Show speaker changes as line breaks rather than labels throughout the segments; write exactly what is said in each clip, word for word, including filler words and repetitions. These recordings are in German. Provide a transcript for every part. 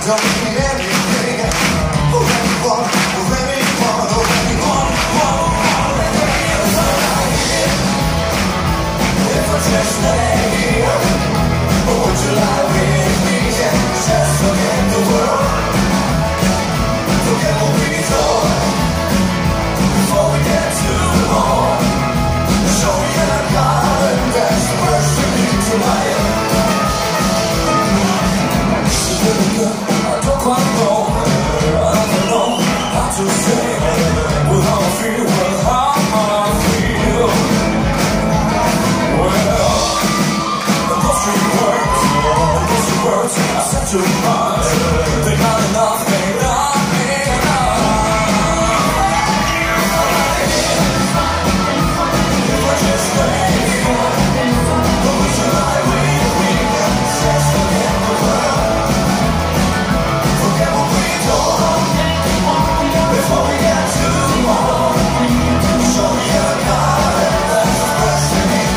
don't need everything. Oh, anyone, oh, anyone, oh, anyone, oh, anyone. If I just lay here, would you lie with me and just forget the world? Forget what we thought before we get too long. Show me a God and that's the first thing to life. I don't quite know, I don't know how to say well, how I feel, well, how I feel. Well, those three words, those three words I said too much. They're not enough, they're not enough. If I just lay here, would you lie with me and just forget the world? Forget what we thought before we get too long. Show me a God and that's the first thing in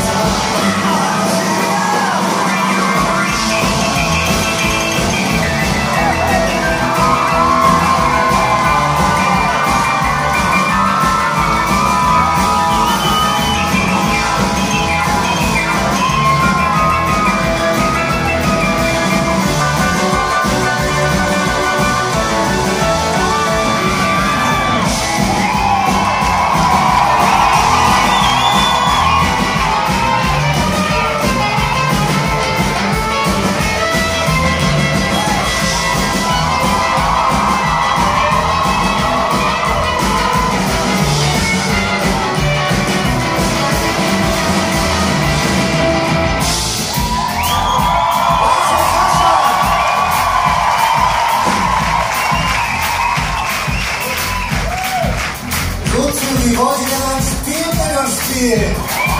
wie wollt ihr denn ein Spiel mit uns spielen?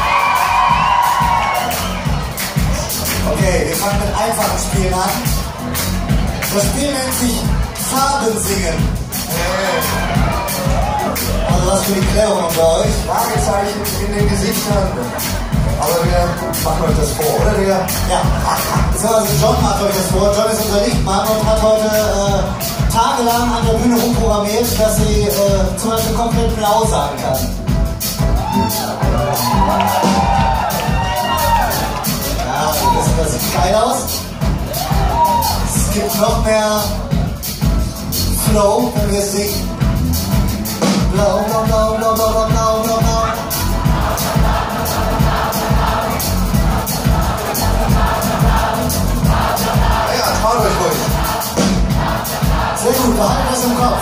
Okay, wir fangen mit einfachen Spielen an. Das Spiel nennt sich Farben singen. Also was für die Klärung unter euch? Fragezeichen in den Gesichtern. Aber wir machen euch das vor, oder Digga? Ja. So, also John macht euch das vor. John ist unser Lichtmann und hat heute äh, tagelang an der Bühne rumprogrammiert, dass sie äh, zum Beispiel komplett blau sagen kann. Ja, das sieht geil aus. Es gibt noch mehr Flow, wenn wir es singen. Blau, blau, blau, blau, blau, blau, blau, blau, blau. Ja, traut euch ruhig. Sehr gut, behalten das im Kopf.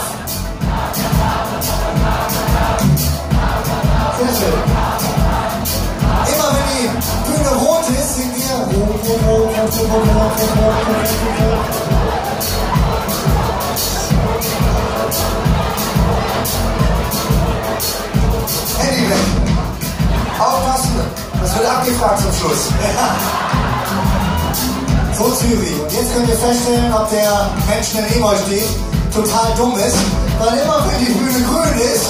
Sehr schön. Immer wenn die Bühne rot ist, singen wir rot, rot, rot, rot, rot, rot, rot, rot, rot. Handy weg. Aufpassen, das wird abgefragt zum Schluss. So Zürich. Und jetzt könnt ihr feststellen, ob der Mensch neben euch steht total dumm ist, weil immer wenn die Bühne grün ist.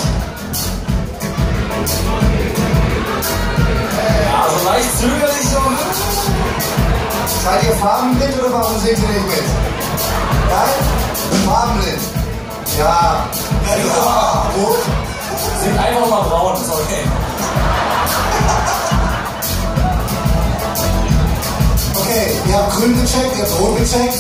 Ja, also leicht zögerlich so.
Seid ihr farbenblind oder warum seht ihr nicht mit? Geil? Farbenblind. Ja. Ja, ja. Gut.
Sind einfach mal braun, ist okay.
Okay, ihr habt grün gecheckt, ihr habt rot gecheckt.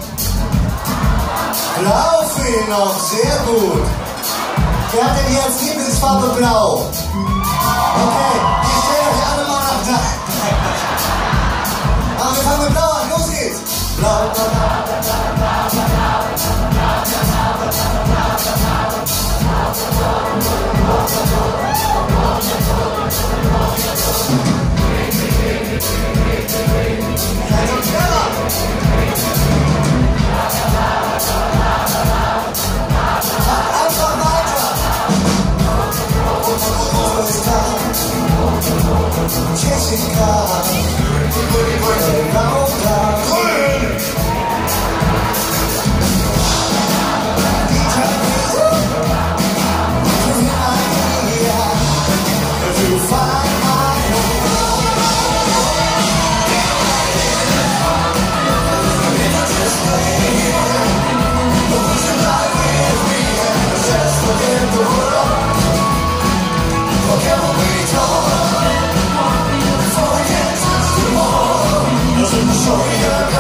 Blau fehlt noch, sehr gut. Wer hat denn hier als Lieblingsfarbe blau? Okay, ich stelle euch alle mal nach da. Aber wir fangen mit blau an, los geht's. Blau, blau, einfach weiter. Jessica, grün. schon wieder